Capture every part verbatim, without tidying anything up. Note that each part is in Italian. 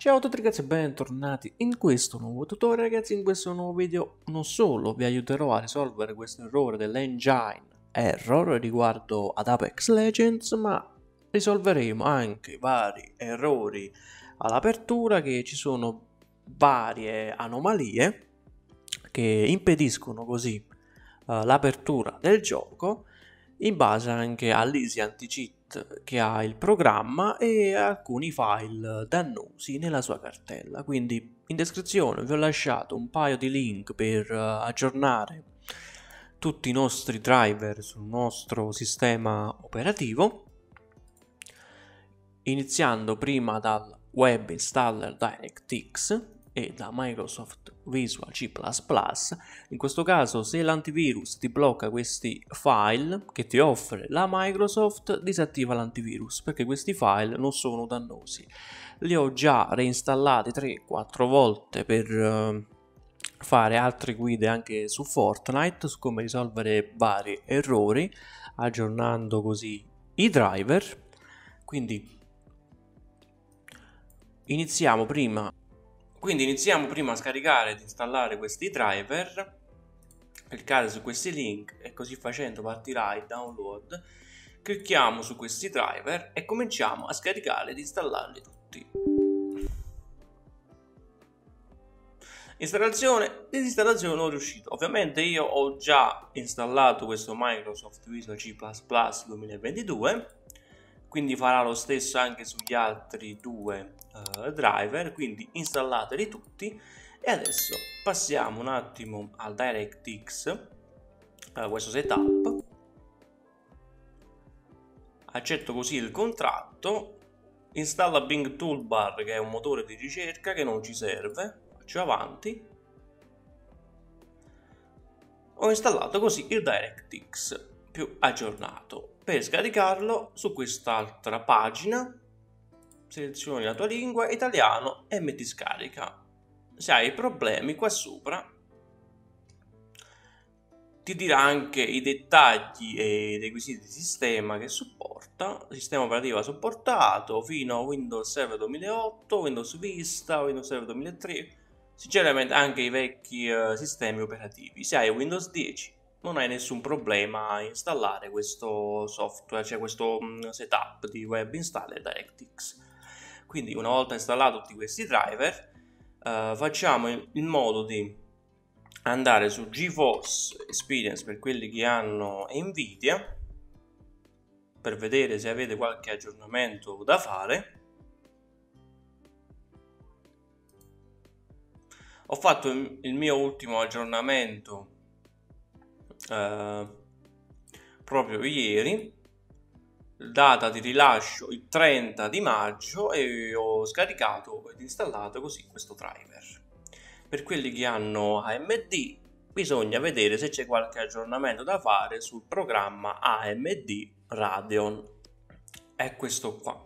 Ciao a tutti ragazzi e bentornati in questo nuovo tutorial. Ragazzi, in questo nuovo video non solo vi aiuterò a risolvere questo errore dell'engine error riguardo ad Apex Legends, ma risolveremo anche vari errori all'apertura, che ci sono varie anomalie che impediscono così uh, l'apertura del gioco, in base anche all'easy anti-cheat che ha il programma e alcuni file dannosi nella sua cartella. Quindi in descrizione vi ho lasciato un paio di link per uh, aggiornare tutti i nostri driver sul nostro sistema operativo, iniziando prima dal Web Installer DirectX e da Microsoft Visual C plus plus. In questo caso, se l'antivirus ti blocca questi file che ti offre la Microsoft, disattiva l'antivirus, perché questi file non sono dannosi. Li ho già reinstallati tre quattro volte per uh, fare altre guide anche su Fortnite, su come risolvere vari errori, aggiornando così i driver. Quindi iniziamo prima Quindi iniziamo prima a scaricare ed installare questi driver. Cliccate su questi link e così facendo partirà il download. Clicchiamo su questi driver e cominciamo a scaricare ed installarli tutti. Installazione, disinstallazione non riuscito. Ovviamente io ho già installato questo Microsoft Visual C plus plus duemilaventidue, quindi farà lo stesso anche sugli altri due uh, driver, quindi installateli tutti. E adesso passiamo un attimo al DirectX, uh, questo setup, accetto così il contratto, installa Bing Toolbar, che è un motore di ricerca che non ci serve, faccio avanti. Ho installato così il DirectX più aggiornato. Per scaricarlo, su quest'altra pagina selezioni la tua lingua, italiano, e metti scarica. Se hai problemi, qua sopra ti dirà anche i dettagli e i requisiti di sistema che supporta. Sistema operativo supportato fino a Windows Server duemilaotto, Windows Vista, Windows Server duemilatré, sinceramente anche i vecchi uh, sistemi operativi. Se hai Windows dieci non hai nessun problema a installare questo software, cioè questo um, setup di Web Installer DirectX. Quindi una volta installato tutti questi driver, uh, facciamo in, in modo di andare su GeForce Experience per quelli che hanno Nvidia, per vedere se avete qualche aggiornamento da fare. Ho fatto il, il mio ultimo aggiornamento Uh, proprio ieri, data di rilascio il trenta di maggio, e ho scaricato ed installato così questo driver. Per quelli che hanno A M D bisogna vedere se c'è qualche aggiornamento da fare sul programma A M D Radeon. È questo qua.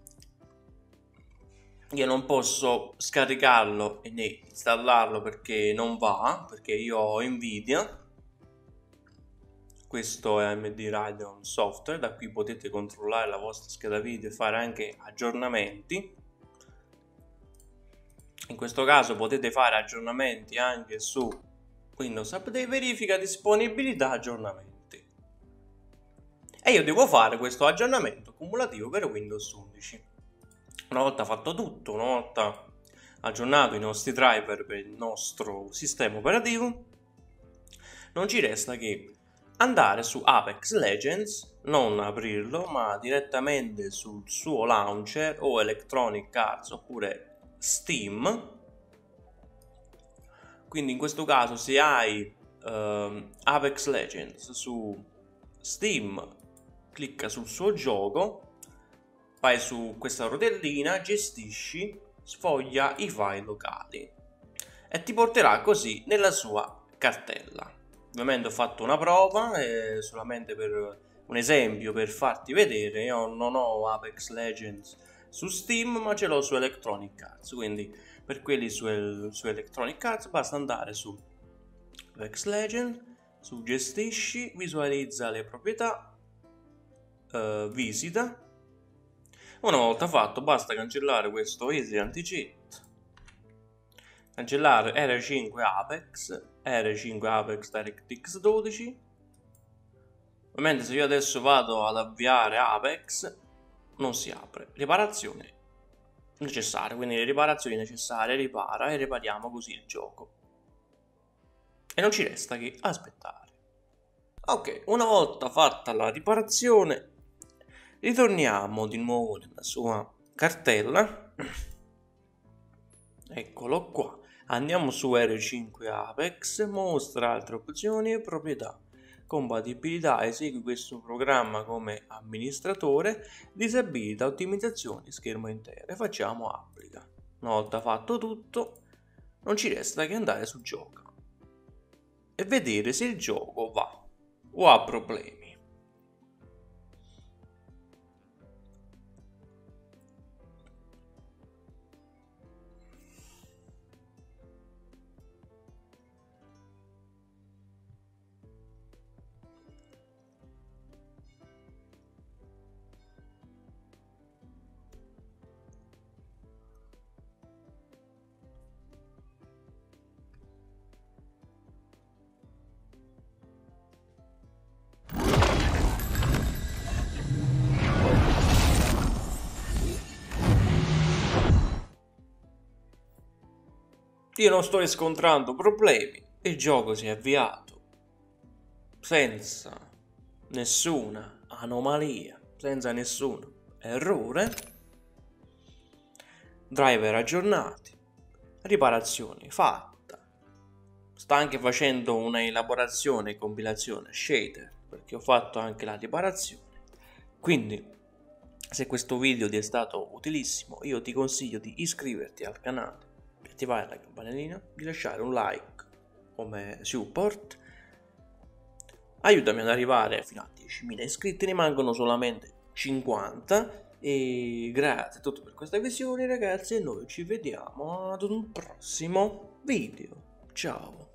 Io non posso scaricarlo né installarlo perché non va, perché io ho Nvidia. Questo è A M D Radeon Software, da qui potete controllare la vostra scheda video e fare anche aggiornamenti. In questo caso potete fare aggiornamenti anche su Windows Update, verifica disponibilità aggiornamenti. E io devo fare questo aggiornamento cumulativo per Windows undici. Una volta fatto tutto, una volta aggiornato i nostri driver per il nostro sistema operativo, non ci resta che andare su Apex Legends, non aprirlo, ma direttamente sul suo launcher o Electronic Arts oppure Steam. Quindi in questo caso, se hai uh, Apex Legends su Steam, clicca sul suo gioco, vai su questa rotellina, gestisci, sfoglia i file locali e ti porterà così nella sua cartella. Ovviamente ho fatto una prova, eh, solamente per un esempio, per farti vedere. Io non ho Apex Legends su Steam, ma ce l'ho su Electronic Arts, quindi per quelli su, su Electronic Arts basta andare su Apex Legends, su gestisci, visualizza le proprietà, eh, visita. Una volta fatto basta cancellare questo easy anti-cheat cancellare R cinque Apex, R cinque Apex DirectX dodici. Ovviamente se io adesso vado ad avviare Apex non si apre. Riparazione necessaria, quindi le riparazioni necessarie, ripara e ripariamo così il gioco. E non ci resta che aspettare. Ok, una volta fatta la riparazione ritorniamo di nuovo nella sua cartella. Eccolo qua. Andiamo su R cinque Apex, mostra altre opzioni e proprietà. Compatibilità, esegui questo programma come amministratore, disabilita ottimizzazioni schermo intero. Facciamo applica. Una volta fatto tutto, non ci resta che andare su gioca e vedere se il gioco va o ha problemi. Io non sto riscontrando problemi, il gioco si è avviato senza nessuna anomalia, senza nessun errore, driver aggiornati, riparazioni fatta, sta anche facendo una elaborazione e compilazione shader perché ho fatto anche la riparazione. Quindi se questo video ti è stato utilissimo io ti consiglio di iscriverti al canale, attivare la campanellina, di lasciare un like come support. Aiutami ad arrivare fino a diecimila iscritti, ne mancano solamente cinquanta. E grazie a tutti per questa visione ragazzi, e noi ci vediamo ad un prossimo video. Ciao.